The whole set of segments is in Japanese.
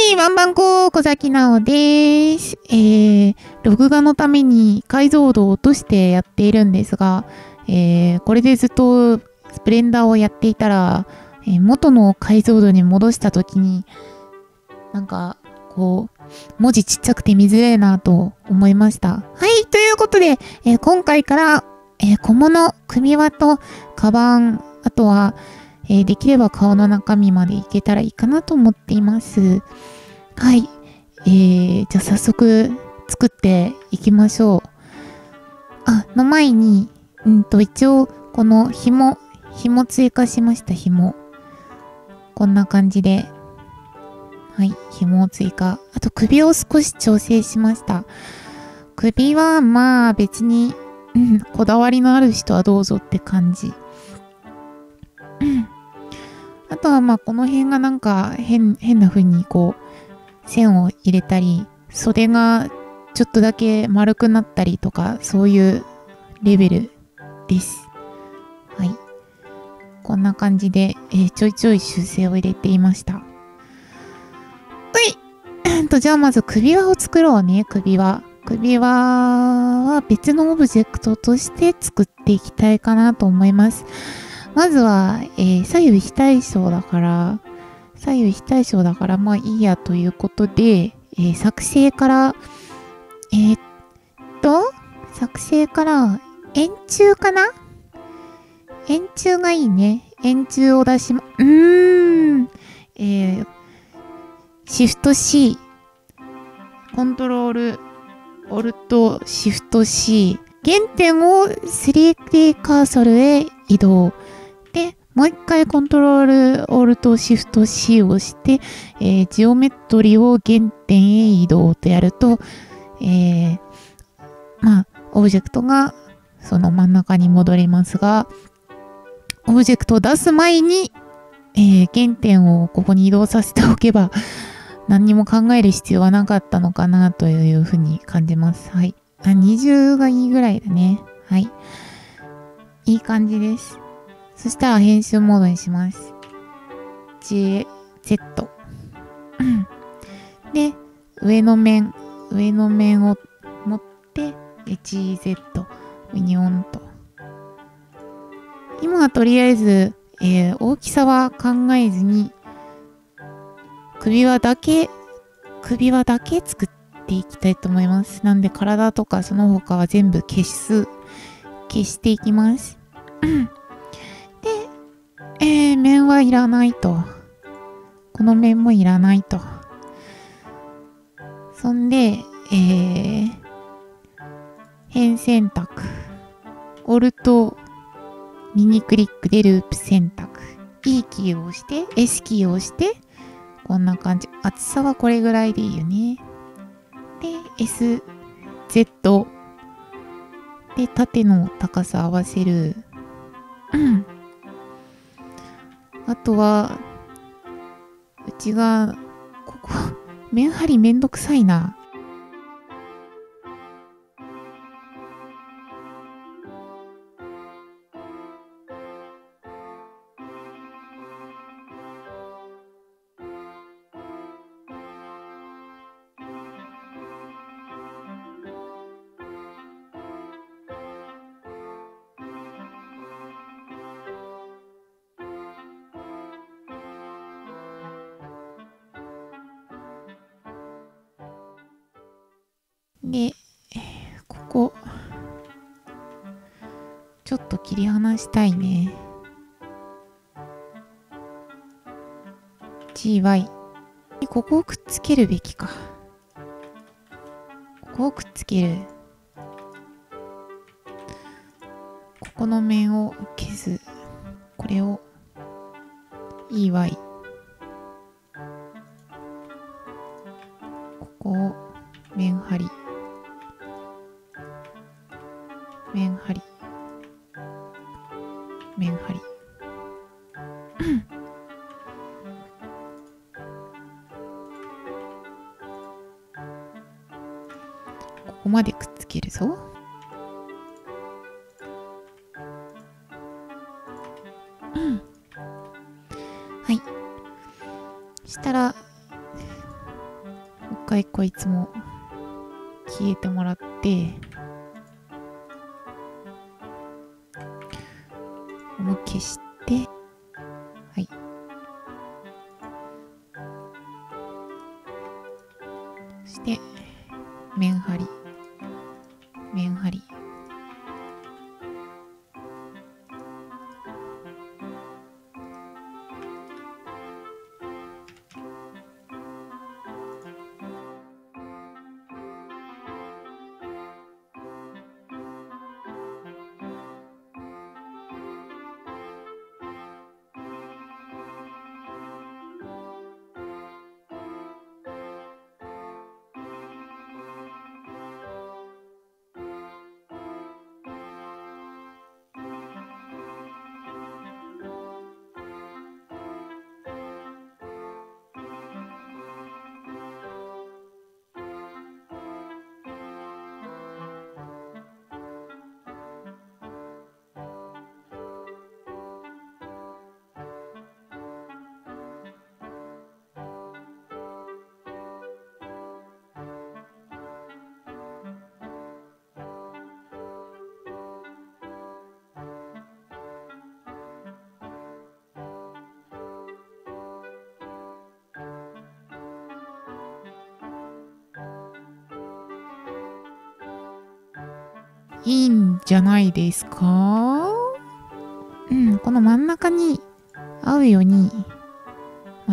い、ワンバンコ小崎直です。録画のために解像度を落としてやっているんですが、これでずっとスプレンダーをやっていたら、元の解像度に戻したときに、なんか、こう、文字ちっちゃくて見づらいなと思いました。はい、ということで、今回から、小物、首輪とカバン、あとは、できれば顔の中身までいけたらいいかなと思っています。はい。じゃあ早速作っていきましょう。の前に、一応、この紐追加しました、紐。こんな感じで。はい、紐を追加。あと首を少し調整しました。首はまあ別に、こだわりのある人はどうぞって感じ。あとはまあこの辺がなんか変な風にこう線を入れたり、袖がちょっとだけ丸くなったりとか、そういうレベルです。はい。こんな感じで、ちょいちょい修正を入れていました。じゃあまず首輪を作ろうね、首輪。首輪は別のオブジェクトとして作っていきたいかなと思います。まずは、左右非対称だから、まあいいやということで、作成から、円柱かな？円柱がいいね。円柱を出しシフト C、コントロール、オルト、シフト C、原点を 3D カーソルへ移動。で、もう一回コントロール、オルト、シフト C を押して、ジオメトリを原点へ移動とやると、まあ、オブジェクトがその真ん中に戻りますが、オブジェクトを出す前に、原点をここに移動させておけば、何にも考える必要はなかったのかなというふうに感じます。はい。20がいいぐらいだね。はい。いい感じです。そしたら編集モードにします。Z。で、上の面を持って、GZ、ウニオンと。今はとりあえず、大きさは考えずに、首輪だけ作っていきたいと思います。なんで体とかその他は全部消していきます。で、面はいらないと。この面もいらないと。そんで、辺選択。オルト、右クリックでループ選択。E キーを押して、S キーを押して、こんな感じ。厚さはこれぐらいでいいよね。で、S、Z。で、縦の高さ合わせる。あとは、内側、ここ、面張りめんどくさいな。で、ここ、ちょっと切り離したいね。GY。ここをくっつけるべきか。ここをくっつける。ここの面を消す。これを EY。ここを面張り。面張り。面張り。ここまでくっつけるぞ。はい。したら、 回こいつも消えてもらって、もう消して、はい。そして、面貼り。面貼り。いいんじゃないですか？うん、この真ん中に合うように、こ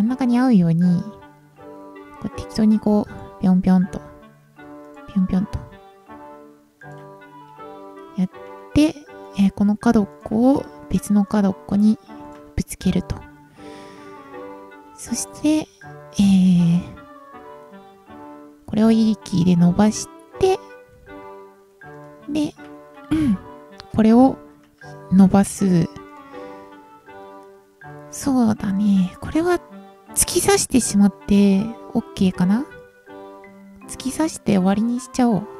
う適当にこう、ぴょんぴょんと、ぴょんぴょんと、やって、この角っこを別の角っこにぶつけると。そして、これをいいキーで伸ばして、で、これを伸ばす。そうだね。これは突き刺してしまって OK かな？突き刺して終わりにしちゃおう。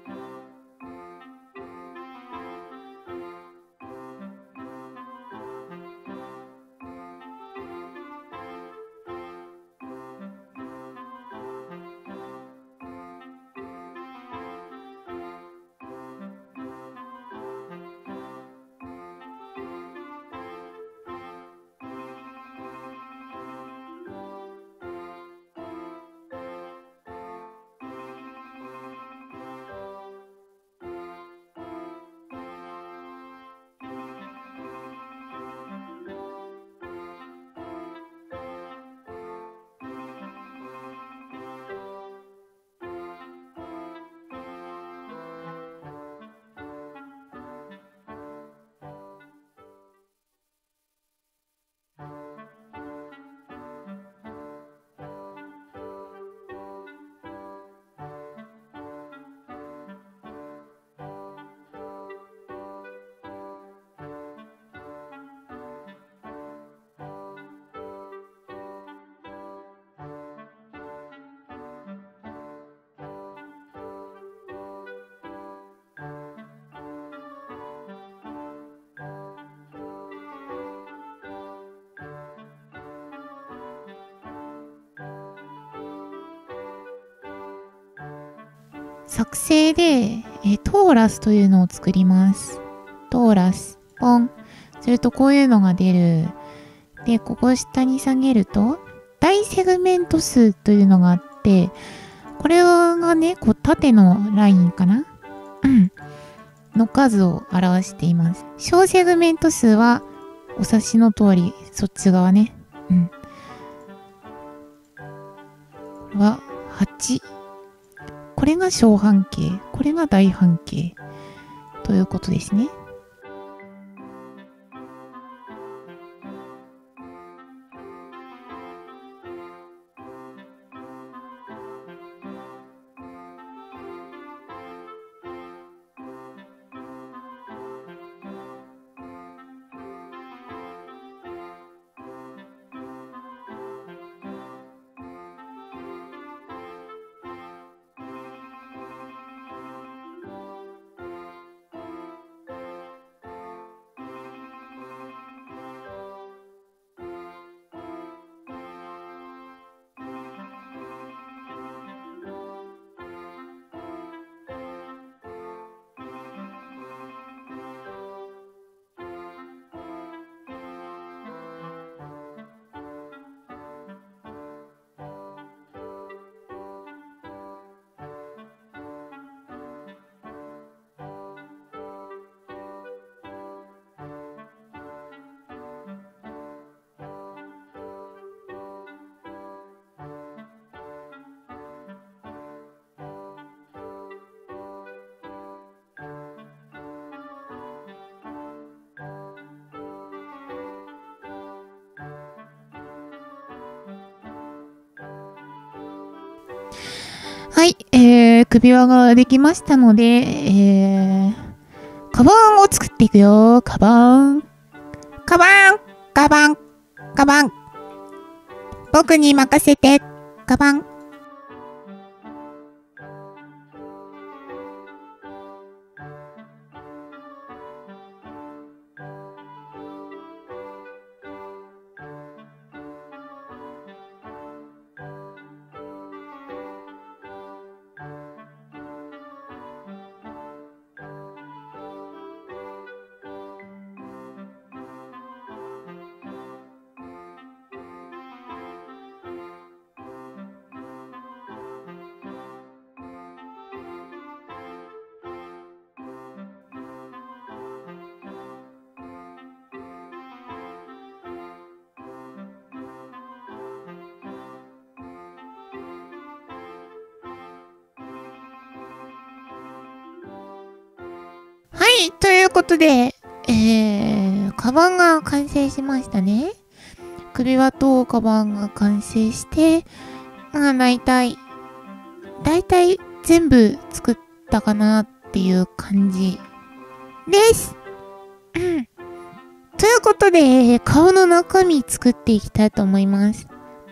作成で、トーラスというのを作ります。トーラス、ポン。するとこういうのが出る。で、ここを下に下げると、大セグメント数というのがあって、これがね、こう縦のラインかなの数を表しています。小セグメント数は、お察しの通り、そっち側ね。は、8。これが小半径、これが大半径ということですね。 はい、首輪ができましたので、カバンを作っていくよ。カバン。カバン、カバン、カバン。僕に任せて。カバン。はい、ということで、カバンが完成しましたね。首輪とカバンが完成して、まあ大体全部作ったかなっていう感じです。ということで、顔の中身作っていきたいと思います。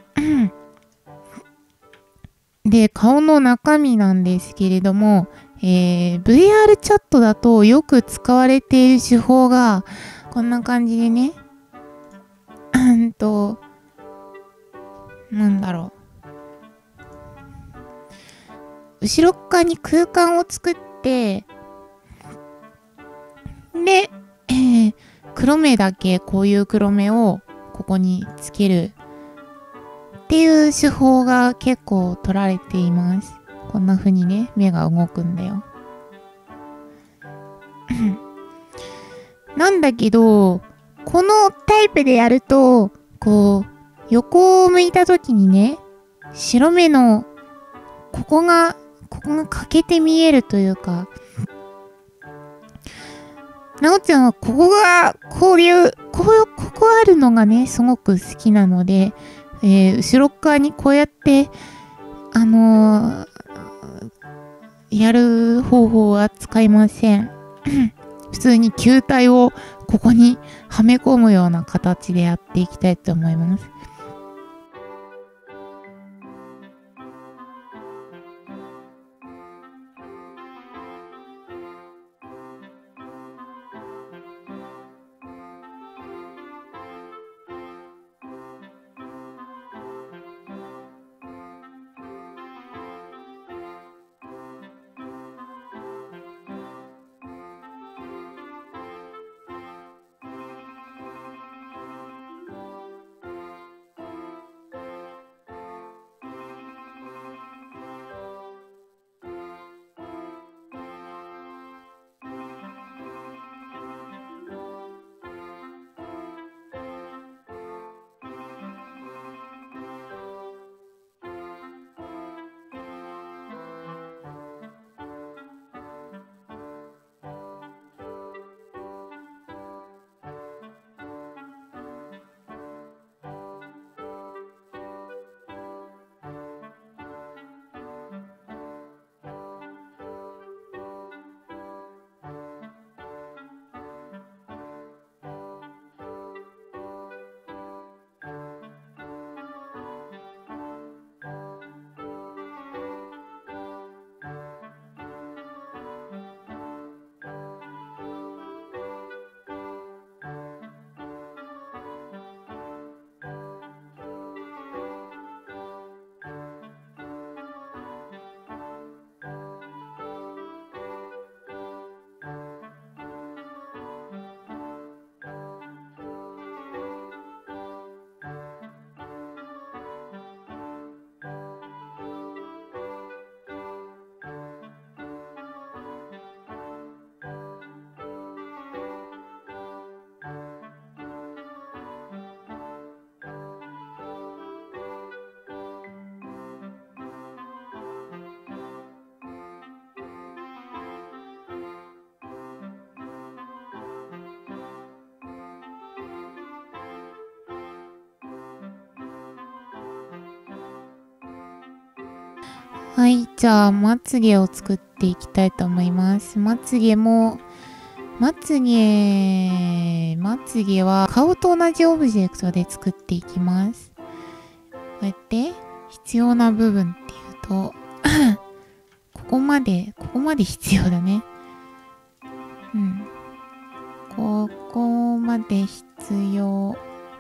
で、顔の中身なんですけれども、VR チャットだとよく使われている手法がこんな感じでね、なんだろう。後ろっ側に空間を作って、で、黒目だけこういう黒目をここにつけるっていう手法が結構取られています。こんな風にね、目が動くんだよ。なんだけど、このタイプでやると、こう、横を向いた時にね、白目のここが欠けて見えるというか、なおちゃんはここがここあるのがね、すごく好きなので、後ろ側にこうやって、やる方法は使いません。普通に球体をここにはめ込むような形でやっていきたいと思います。 はい、じゃあ、まつげを作っていきたいと思います。まつげは顔と同じオブジェクトで作っていきます。こうやって必要な部分っていうと、ここまで必要だね。うん。ここまで必要。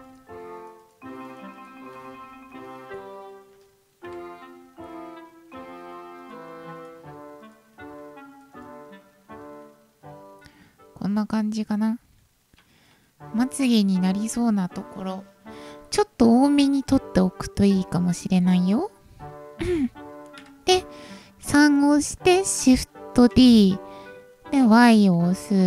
こんな感じかな。まつげになりそうなところ、ちょっと多めに取っておくといいかもしれないよ。で、3を押して、シフト D。で、Y を押す。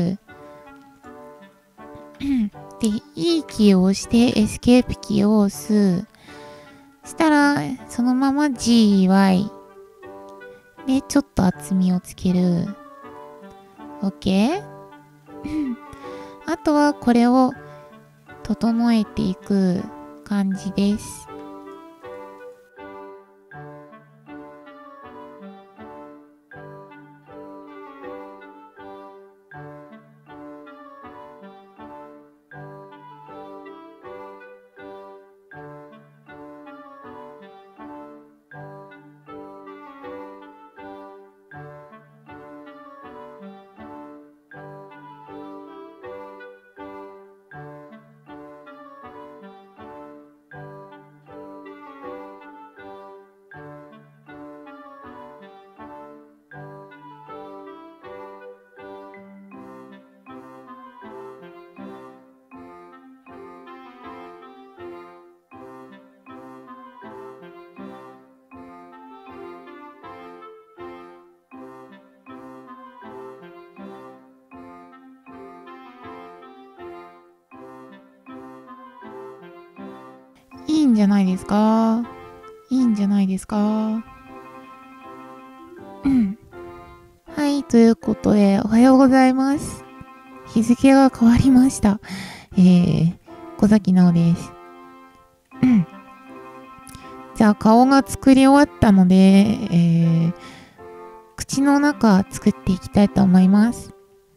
で、E キーを押して、エスケープキーを押す。そしたら、そのまま GY。で、ちょっと厚みをつける。OK？ あとは、これを整えていく感じです。いいんじゃないですか？いいんじゃないですか？うん。はい、ということで、おはようございます。日付が変わりました。小崎直です。うん。じゃあ、顔が作り終わったので、口の中作っていきたいと思います。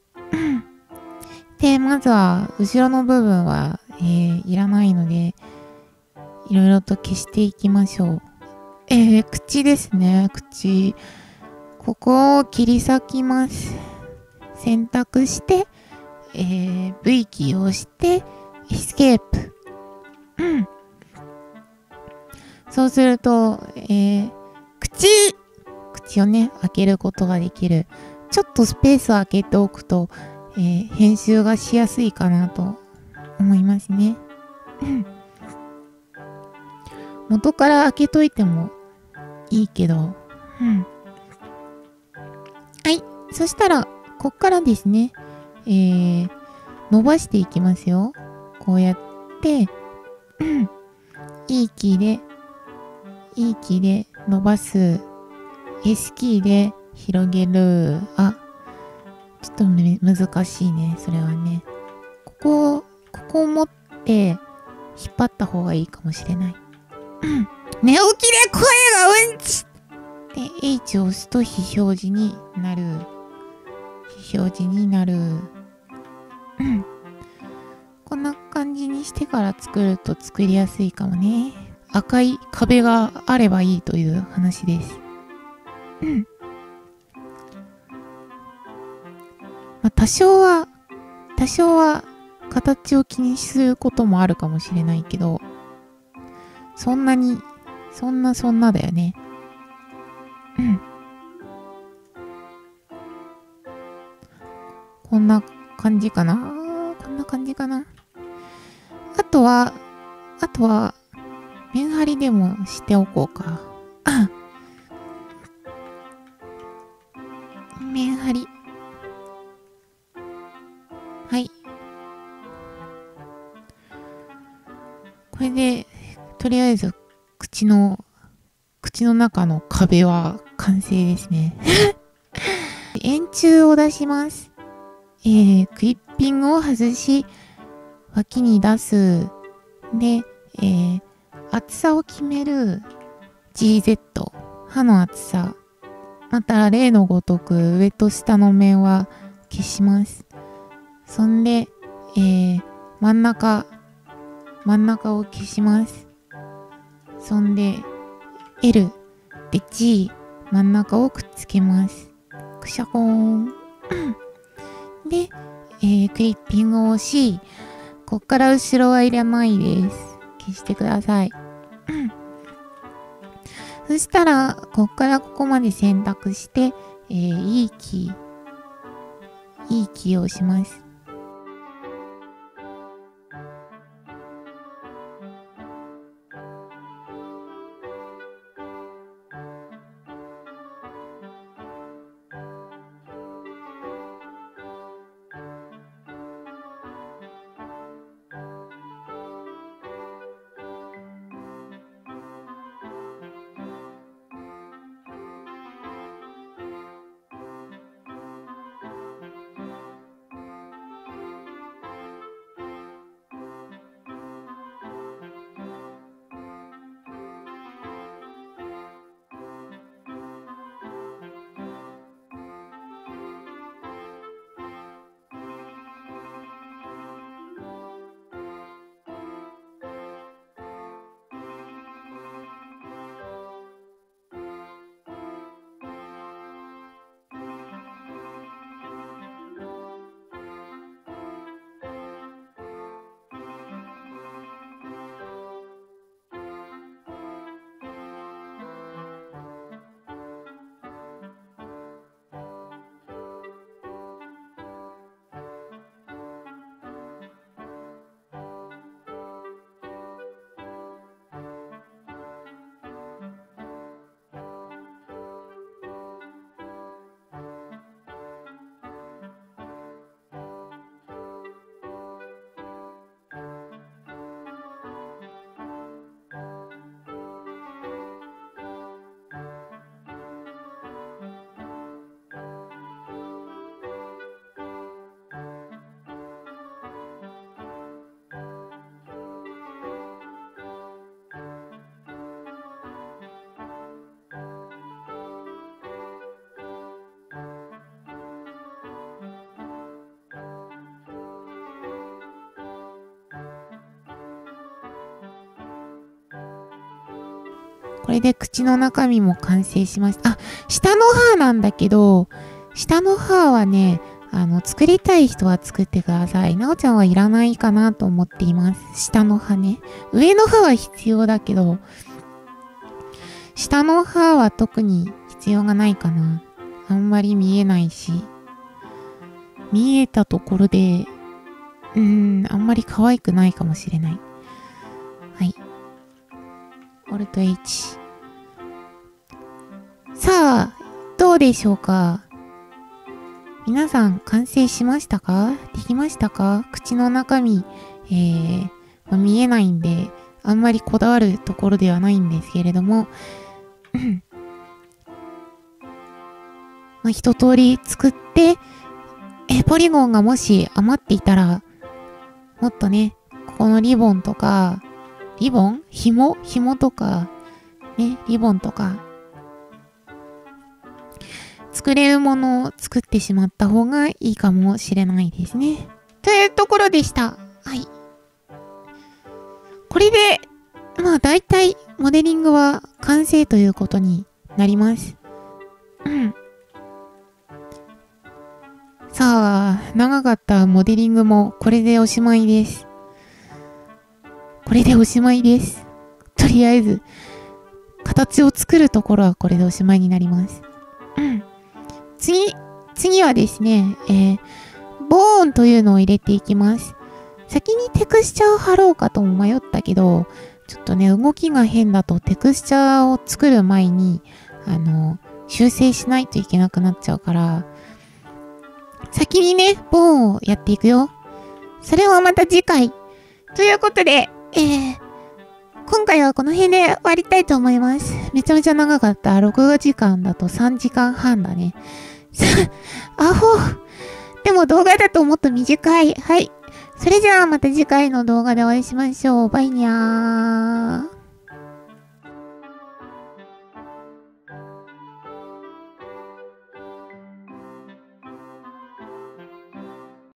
で、まずは、後ろの部分は、いらないので、いろいろと消していきましょう。口ですね。口。ここを切り裂きます。選択して、V キーを押して、エスケープ。そうすると、口をね、開けることができる。ちょっとスペースを空けておくと、編集がしやすいかなと思いますね。元から開けといてもいいけど、はい。そしたら、こっからですね、伸ばしていきますよ。こうやって、E キーで伸ばす。S キーで広げる。あ、ちょっと難しいね。それはね。ここを持って引っ張った方がいいかもしれない。寝起きで声がうんちで、H を押すと非表示になる。非表示になる。こんな感じにしてから作ると作りやすいかもね。赤い壁があればいいという話です。まあ、多少は形を気にすることもあるかもしれないけど、そんなだよね。こんな感じかな。あとは、面張りでもしておこうか。面張り。はい。これで、とりあえず、口の中の壁は完成ですね。円柱を出します。クリッピングを外し、脇に出す。で、厚さを決める GZ。歯の厚さ。 また例のごとく上と下の面は消します。そんで、真ん中を消します。そんで L で G 真ん中をくっつけます。くしゃこーん。で、クリッピングを押し、こっから後ろはいらないです。消してください。そしたら、こっからここまで選択して、いいキーを押します。これで口の中身も完成しました。あ、下の歯なんだけど、下の歯はね、作りたい人は作ってください。なおちゃんはいらないかなと思っています。下の歯ね。上の歯は必要だけど、下の歯は特に必要がないかな。あんまり見えないし。見えたところで、あんまり可愛くないかもしれない。はい。Alt H。さあ、どうでしょうか？皆さん完成しましたか？できましたか？口の中身、見えないんで、あんまりこだわるところではないんですけれども、一通り作って、ポリゴンがもし余っていたら、もっとね、ここのリボンとか、紐とか、ね、リボンとか、作れるものを作ってしまった方がいいかもしれないですね。というところでした。はい。これで、大体、モデリングは完成ということになります。さあ、長かったモデリングもこれでおしまいです。これでおしまいです。とりあえず、形を作るところはこれでおしまいになります。次はですね、ボーンというのを入れていきます。先にテクスチャーを貼ろうかとも迷ったけど、ちょっとね、動きが変だとテクスチャーを作る前に、修正しないといけなくなっちゃうから、先にね、ボーンをやっていくよ。それはまた次回。ということで、今回はこの辺で終わりたいと思います。めちゃめちゃ長かった。6時間だと3時間半だね。アホ。でも動画だともっと短い。はい。それじゃあまた次回の動画でお会いしましょう。バイニャー。